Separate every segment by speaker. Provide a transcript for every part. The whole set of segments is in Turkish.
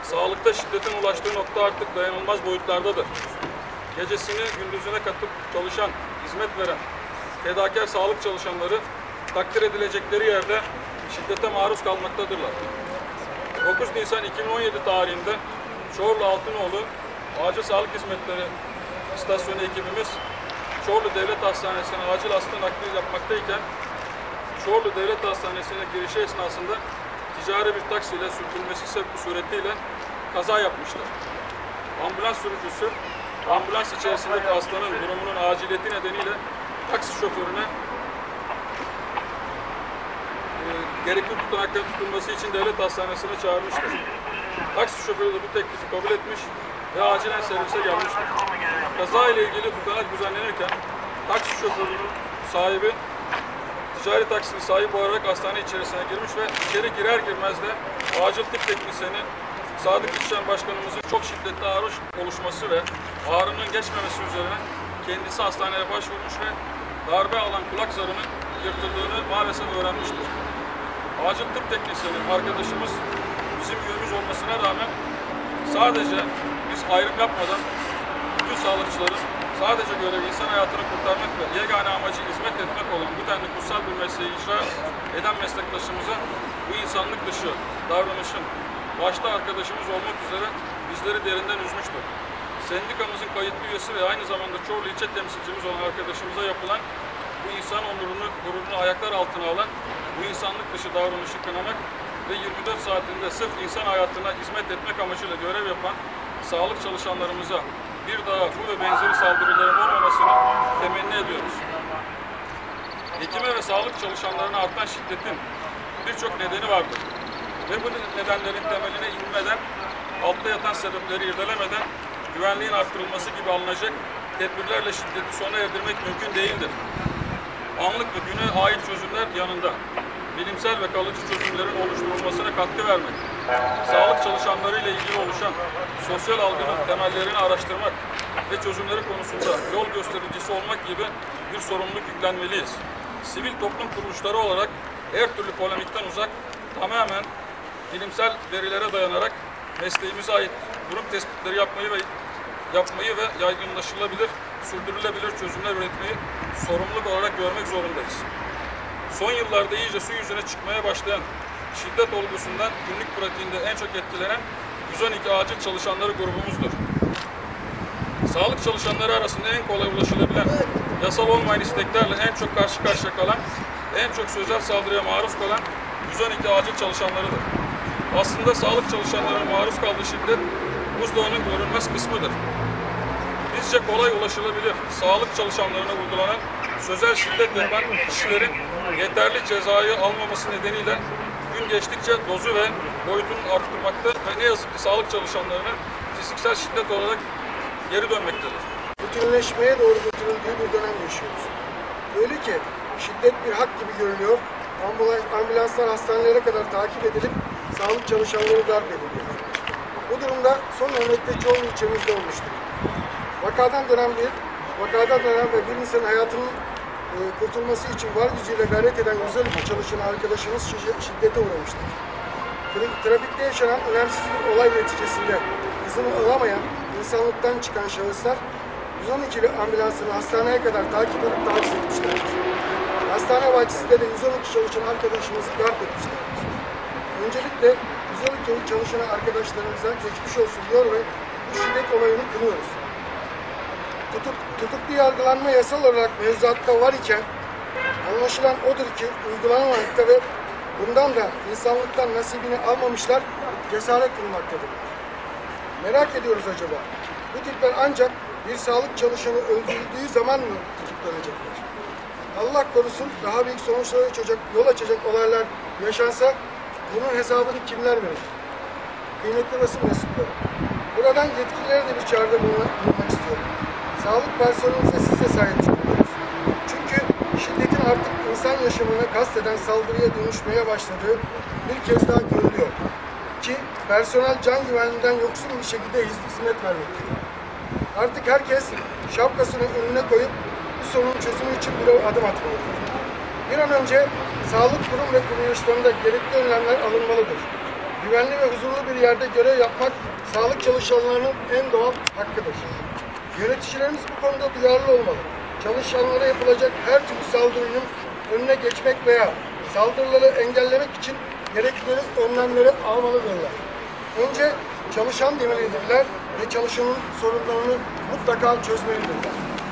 Speaker 1: Sağlıkta şiddetin ulaştığı nokta artık dayanılmaz boyutlardadır. Gecesini gündüzüne katıp çalışan, hizmet veren, fedakar sağlık çalışanları takdir edilecekleri yerde şiddete maruz kalmaktadırlar. 9 Nisan 2017 tarihinde Çorlu Altınoğlu Acil Sağlık Hizmetleri İstasyonu ekibimiz Çorlu Devlet Hastanesi'ne acil hasta nakli yapmaktayken Çorlu Devlet Hastanesi'ne girişi esnasında ticari bir taksiyle sürtülmesi suretiyle kaza yapmışlar. Ambulans sürücüsü ambulans içerisindeki hastanın durumunun aciliyeti nedeniyle taksi şoförüne gerekli tutanakların tutulması için devlet hastanesine çağırmıştır. Taksi şoförü de bu teklifi kabul etmiş ve acilen servise gelmiştir. Kaza ile ilgili tutanak düzenlenirken taksi şoförünün sahibi ticari taksinin sahibi olarak hastane içerisine girmiş ve içeri girer girmez de acil tıp teknisyeni Sadık İşçen Başkanımızın çok şiddetli ağrı oluşması ve ağrının geçmemesi üzerine kendisi hastaneye başvurmuş ve darbe alan kulak zarının yırtıldığını maalesef öğrenmiştir. Acil tıp teknisyeni arkadaşımız bizim üyemiz olmasına rağmen sadece biz ayrım yapmadan bütün sağlıkçıların sadece görevi insan hayatını kurtarmak ve yegane amacı hizmet etmek olan bu denli kutsal bir mesleği icra eden meslektaşımıza bu insanlık dışı davranışın başta arkadaşımız olmak üzere bizleri derinden üzmüştür. Sendikamızın kayıtlı üyesi ve aynı zamanda Çorlu ilçe temsilcimiz olan arkadaşımıza yapılan bu insan gururunu ayaklar altına alan bu insanlık dışı davranışı kınamak ve 24 saatinde sırf insan hayatına hizmet etmek amacıyla görev yapan sağlık çalışanlarımıza bir daha bu ve benzeri saldırıların olmamasını temenni ediyoruz. Hekime ve sağlık çalışanlarına artan şiddetin birçok nedeni vardır. Ve bu nedenlerin temeline inmeden, altta yatan sebepleri irdelemeden güvenliğin arttırılması gibi alınacak tedbirlerle şiddeti sona erdirmek mümkün değildir. Anlık ve güne ait çözümler yanında bilimsel ve kalıcı çözümlerin oluşturulmasına katkı vermek, sağlık çalışanlarıyla ilgili oluşan sosyal algının temellerini araştırmak ve çözümleri konusunda yol göstericisi olmak gibi bir sorumluluk yüklenmeliyiz. Sivil toplum kuruluşları olarak her türlü polemikten uzak, tamamen bilimsel verilere dayanarak mesleğimize ait durum tespitleri yapmayı ve yaygınlaşılabilir, sürdürülebilir çözümler üretmeyi sorumluluk olarak görmek zorundayız. Son yıllarda iyice su yüzüne çıkmaya başlayan şiddet olgusundan günlük pratiğinde en çok etkilenen 112 acil çalışanları grubumuzdur. Sağlık çalışanları arasında en kolay ulaşılabilen, yasal olmayan isteklerle en çok karşı karşıya kalan, en çok sözel saldırıya maruz kalan 112 acil çalışanlarıdır. Aslında sağlık çalışanlarının maruz kaldığı şiddet buzdağının görünmez kısmıdır. Bizce kolay ulaşılabilir, sağlık çalışanlarına uygulanan sözel şiddet yapan kişilerin yeterli cezayı almaması nedeniyle gün geçtikçe dozu ve boyutunu arttırmakta ve ne yazık ki sağlık çalışanlarına fiziksel şiddet olarak geri dönmektedir.
Speaker 2: Bütünleşmeye doğru götürüldüğü bir dönem yaşıyoruz. Öyle ki şiddet bir hak gibi görülüyor, ambulanslar hastanelere kadar takip edilip sağlık çalışanları darp ediliyor. Bu durumda son örnekte Çorlu ilçemizde olmuştur. Vakadan dönen ve bir insanın hayatının kurtulması için var gücüyle gayret eden 112 çalışan arkadaşımız şiddete uğramıştır. Trafikte yaşanan önemsiz bir olay neticesinde hızını alamayan insanlıktan çıkan şahıslar 112'li ambulansını hastaneye kadar takip edip taciz etmişlerdir. Hastane bahçesinde de 112 çalışan arkadaşımızı darp etmişlerdir. Öncelikle 112 çalışan arkadaşlarımıza geçmiş olsun diyor ve bu şiddet olayını kınıyoruz. Tutuklu yargılanma yasal olarak mevzuatta var iken anlaşılan odur ki uygulanmamakta ve bundan da insanlıktan nasibini almamışlar cesaret bulmaktadır. Merak ediyoruz acaba bu tipler ancak bir sağlık çalışanı öldürüldüğü zaman mı tutuklanacaklar? Allah korusun daha büyük sonuçlara yol açacak olaylar yaşansa bunun hesabını kimler verir? Kıymetli basın mensupları, buradan yetkililere de bir çağrıda bulunmak istiyorum. Sağlık personelimize siz de sahip çıkıyorsunuz. Çünkü şiddetin artık insan yaşamına kasteden saldırıya dönüşmeye başladığı bir kez daha görülüyor. Ki personel can güvenliğinden yoksun bir şekilde hizmet vermektedir. Artık herkes şapkasını önüne koyup bu sorunun çözümü için bir adım atmalıdır. Bir an önce sağlık kurum ve kuruluşlarında gerekli önlemler alınmalıdır. güvenli ve huzurlu bir yerde görev yapmak sağlık çalışanlarının en doğal hakkıdır. Yöneticilerimiz bu konuda duyarlı olmalı. Çalışanlara yapılacak her türlü saldırının önüne geçmek veya saldırıları engellemek için gerekli önlemleri almalıdırlar. Önce çalışan demelidirler ve çalışanın sorunlarını mutlaka çözmelidirler.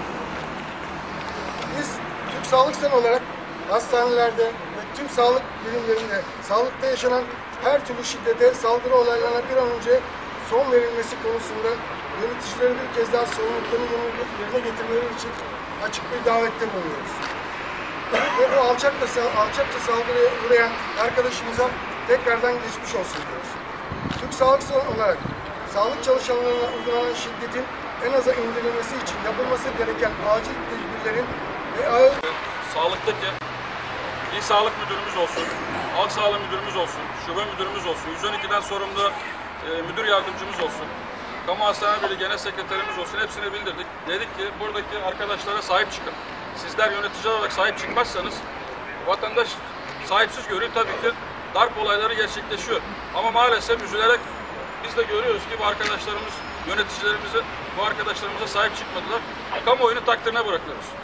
Speaker 2: Biz Türk Sağlık Sen olarak hastanelerde ve tüm sağlık birimlerinde sağlıkta yaşanan her türlü şiddete, saldırı olaylarına bir an önce son verilmesi konusunda yöneticilerin bir kez daha sorumluluklarını yerine getirmeleri için açık bir davette bulunuyoruz. Ve bu alçakça saldırıya uğrayan arkadaşımıza tekrardan geçmiş olsun diyoruz. Türk Sağlık Sen olarak sağlık çalışanlarına uygulanan şiddetin en aza indirilmesi için yapılması gereken acil tedbirlerin ve ağır
Speaker 1: Sağlıktaki İl Sağlık Müdürümüz olsun, Halk Sağlığı Müdürümüz olsun, Şube Müdürümüz olsun, 112'den sorumlu müdür yardımcımız olsun, Kamu Hastane Birliği Genel Sekreterimiz olsun, hepsine bildirdik. Dedik ki buradaki arkadaşlara sahip çıkın. Sizler yönetici olarak sahip çıkmazsanız vatandaş sahipsiz görüyor. Tabii ki darp olayları gerçekleşiyor. Ama maalesef üzülerek biz de görüyoruz ki bu arkadaşlarımız, yöneticilerimizi bu arkadaşlarımıza sahip çıkmadılar. Kamuoyunun takdirine bırakıyoruz.